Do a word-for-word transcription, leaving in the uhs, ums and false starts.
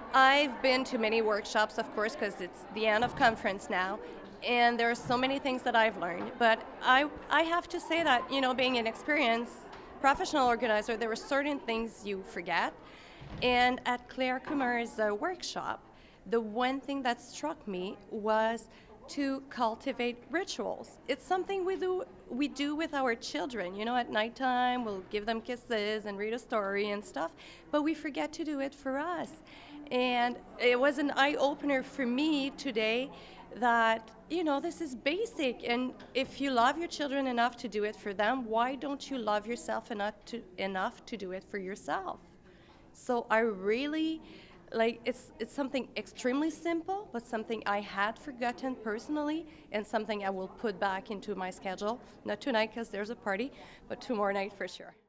I've been to many workshops, of course, because it's the end of conference now, and there are so many things that I've learned. But I, I have to say that, you know, being an experienced professional organizer, there were certain things you forget. And at Claire Kummer's uh, workshop, the one thing that struck me was to cultivate rituals. It's something we do we do with our children. You know, at nighttime we'll give them kisses and read a story and stuff, but we forget to do it for us. And it was an eye-opener for me today that, you know, this is basic, and if you love your children enough to do it for them, why don't you love yourself enough to enough to do it for yourself? So I really like it's it's something extremely simple, but something I had forgotten personally, and something I will put back into my schedule. Not tonight because there's a party, but tomorrow night for sure.